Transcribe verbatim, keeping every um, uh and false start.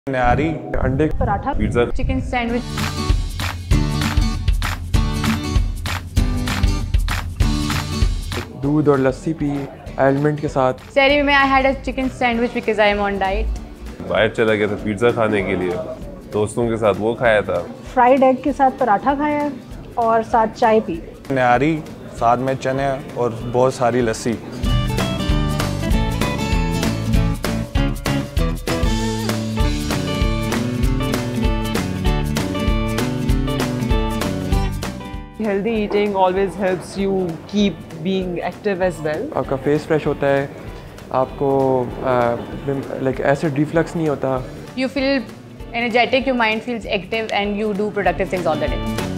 नारी, अंडे, paratha, pizza, chicken sandwich, दूध और लस्सी पी एलिमेंट के साथ। सहरी में I had a chicken sandwich because I am on diet. बाहर चला गया था पिज्ज़ा खाने के लिए, दोस्तों के साथ वो खाया था। फ्राइड एग के साथ पराठा खाया और साथ चाय पी। नारी, साथ में चने और बहुत सारी लस्सी। Healthy eating always helps you keep being active as well. आपका फेस फ्रेश होता है, आपको लाइक एसिड रिफ्लक्स नहीं होता। You feel energetic, your mind feels active and you do productive things all the day.